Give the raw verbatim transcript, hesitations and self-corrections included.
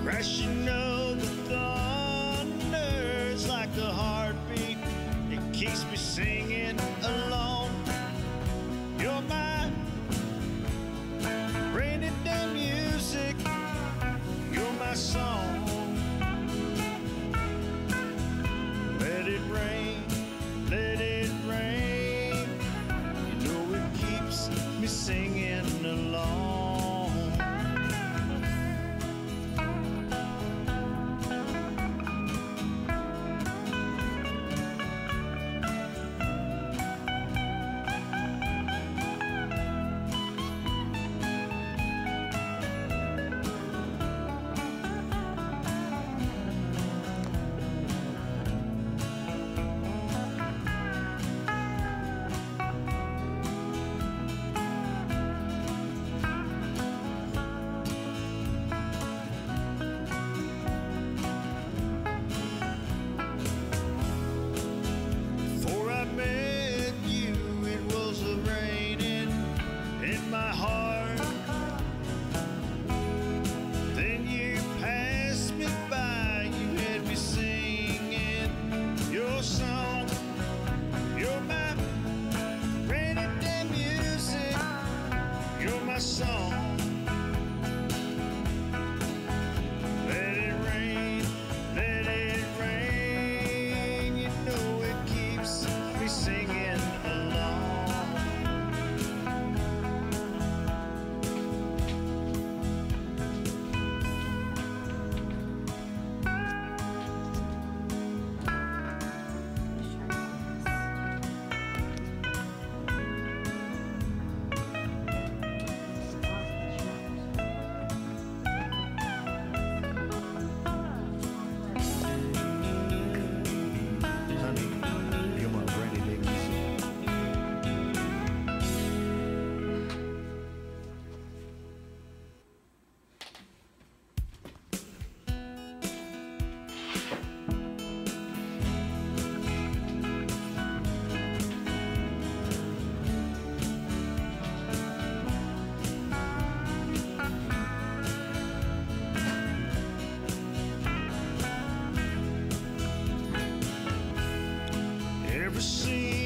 Crashing of the thunders like a heartbeat. It keeps me singing along. You're my rainy day music. You're my song. Let it rain, let it rain. You know it keeps me singing along. In my heart, then you passed me by. You had me singing your song. You're my rainy day music. You're my song. Let it rain, let it rain. You know it keeps me singing along. Ever seen